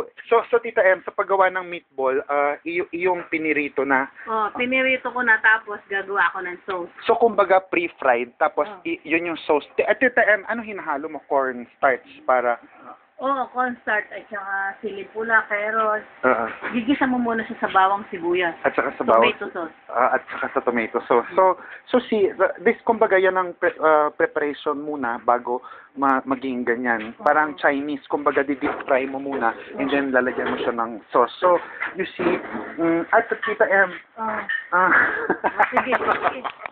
So Tita M, sa paggawa ng meatball, iyong pinirito na. Oh, pinirito ko na tapos gagawa ako ng sauce. So kumbaga pre-fried, tapos yun yung sauce. Tita M, ano hinahalo mo? Corn starch para... Oo, cornstarch at saka sili pula, carrots. Gigisa mo muna siya sa bawang sibuyas. At saka sa bawang. Tomato sauce. At saka sa tomato sauce. So this kumbaga yan ang preparation muna bago maging ganyan. Parang Chinese, kumbaga di-deep fry mo muna and then lalagyan mo siya ng sauce. So you see, at Tita M. Sige.